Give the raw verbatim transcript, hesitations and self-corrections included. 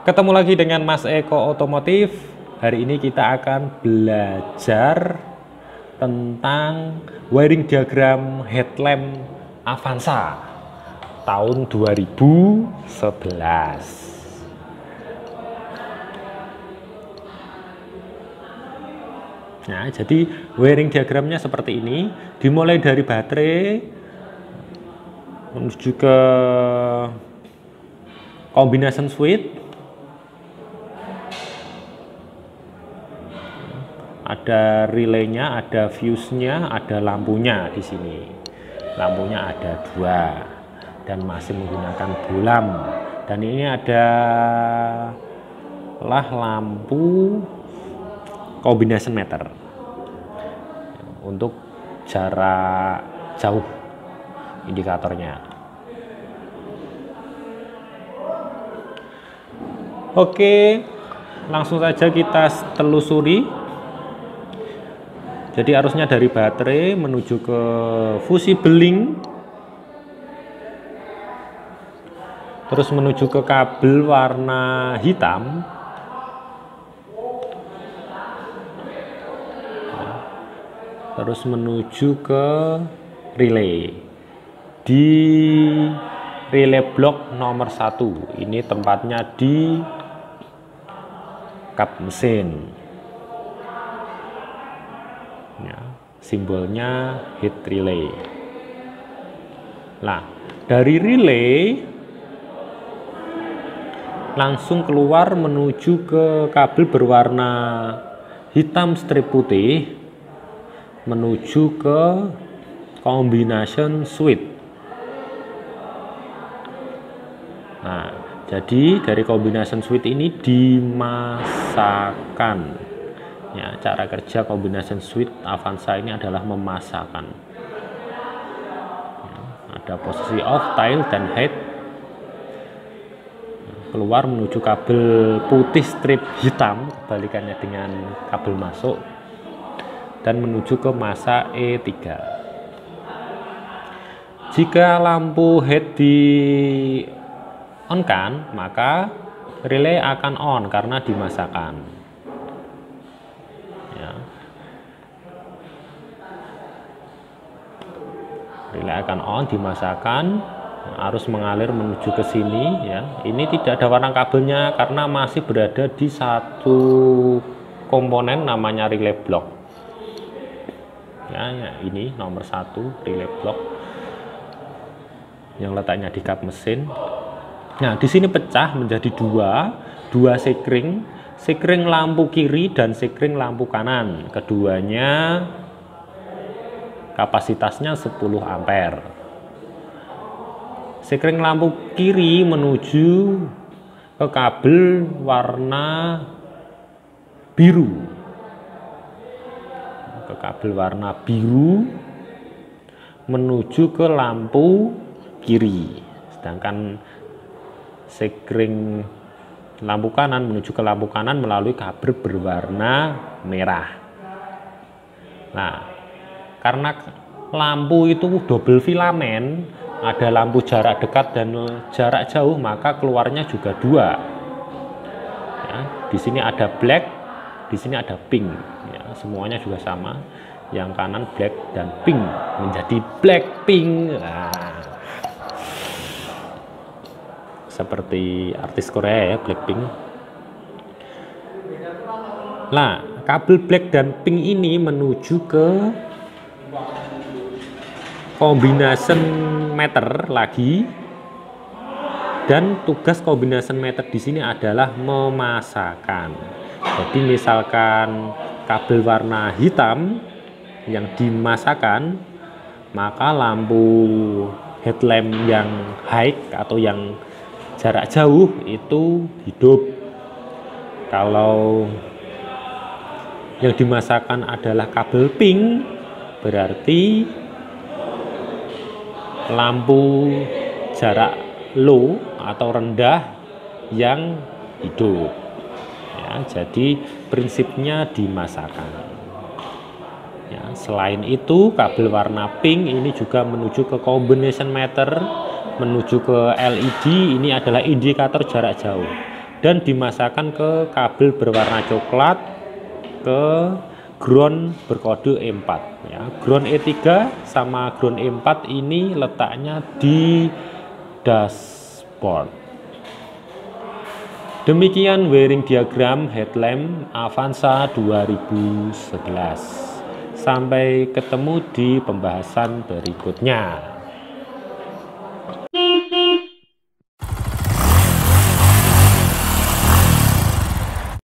Ketemu lagi dengan Mas Eko Otomotif. Hari ini kita akan belajar tentang wiring diagram headlamp Avanza tahun dua ribu sebelas. Nah, jadi wiring diagramnya seperti ini, dimulai dari baterai menuju ke combination switch, ada relaynya, ada fuse-nya, ada lampunya di sini. Lampunya ada dua dan masih menggunakan bolam. Dan ini ada lah lampu combination meter untuk jarak jauh indikatornya. Oke, langsung saja kita telusuri. Jadi arusnya dari baterai menuju ke fusible link, terus menuju ke kabel warna hitam, terus menuju ke relay di relay block nomor satu. Ini tempatnya di kap mesin. Ya, simbolnya heat relay. Nah, dari relay langsung keluar menuju ke kabel berwarna hitam strip putih menuju ke combination switch. Nah, jadi dari combination switch ini dimasakkan. Ya, cara kerja combination switch Avanza ini adalah memasakkan. Ya, ada posisi off, tail, dan head. Keluar menuju kabel putih strip hitam, kebalikannya dengan kabel masuk, dan menuju ke masa E tiga. Jika lampu head di on kan, maka relay akan on karena dimasakkan. Relay akan on, dimasakkan, arus mengalir menuju ke sini. Ya, ini tidak ada warna kabelnya karena masih berada di satu komponen namanya relay block. Ya, ya, ini nomor satu relay block yang letaknya di kap mesin. Nah, di sini pecah menjadi dua, dua sekring, sekring lampu kiri dan sekring lampu kanan. Keduanya kapasitasnya sepuluh ampere. Sekring lampu kiri menuju ke kabel warna biru. Ke kabel warna biru menuju ke lampu kiri. Sedangkan sekring lampu kanan menuju ke lampu kanan melalui kabel berwarna merah. Nah, karena lampu itu double filamen, ada lampu jarak dekat dan jarak jauh, maka keluarnya juga dua. Ya, di sini ada black, di sini ada pink. Ya, semuanya juga sama. Yang kanan black dan pink menjadi black pink. Nah, seperti artis Korea ya, Blackpink. Nah, kabel black dan pink ini menuju ke combination meter lagi, dan tugas combination meter di sini adalah memasakkan. Jadi misalkan kabel warna hitam yang dimasakkan, maka lampu headlamp yang high atau yang jarak jauh itu hidup. Kalau yang dimasakkan adalah kabel pink, berarti lampu jarak low atau rendah yang hidup. Ya, jadi prinsipnya dimasakkan. Ya, selain itu kabel warna pink ini juga menuju ke combination meter, menuju ke L E D. Ini adalah indikator jarak jauh. dan dimasakkan ke kabel berwarna coklat ke ground berkode E empat ya. Ground E tiga sama ground E empat ini letaknya di dashboard. Demikian wiring diagram headlamp Avanza dua ribu sebelas. Sampai ketemu di pembahasan berikutnya.